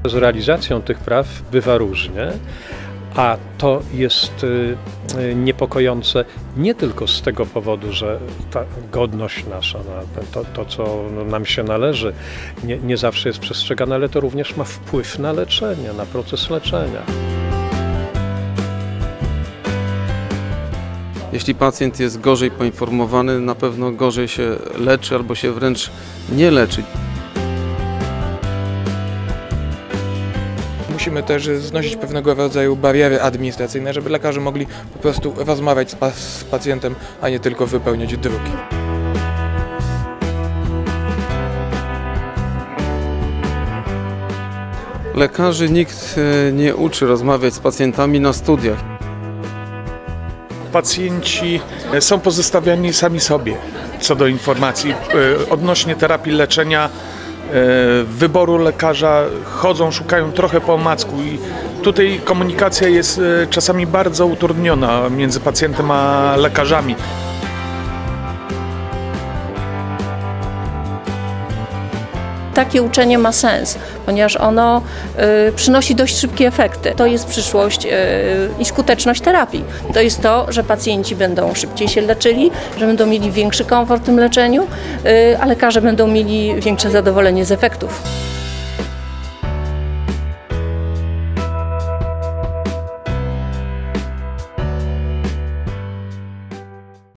Z realizacją tych praw bywa różnie, a to jest niepokojące nie tylko z tego powodu, że ta godność nasza, to co nam się należy, nie zawsze jest przestrzegane, ale to również ma wpływ na leczenie, na proces leczenia. Jeśli pacjent jest gorzej poinformowany, na pewno gorzej się leczy albo się wręcz nie leczy. Musimy też znosić pewnego rodzaju bariery administracyjne, żeby lekarze mogli po prostu rozmawiać z pacjentem, a nie tylko wypełniać druki. Lekarzy nikt nie uczy rozmawiać z pacjentami na studiach. Pacjenci są pozostawiani sami sobie co do informacji odnośnie terapii, leczenia, wyboru lekarza, chodzą, szukają trochę po omacku i tutaj komunikacja jest czasami bardzo utrudniona między pacjentem a lekarzami. Takie uczenie ma sens, ponieważ ono przynosi dość szybkie efekty. To jest przyszłość i skuteczność terapii. To jest to, że pacjenci będą szybciej się leczyli, że będą mieli większy komfort w tym leczeniu, a lekarze będą mieli większe zadowolenie z efektów.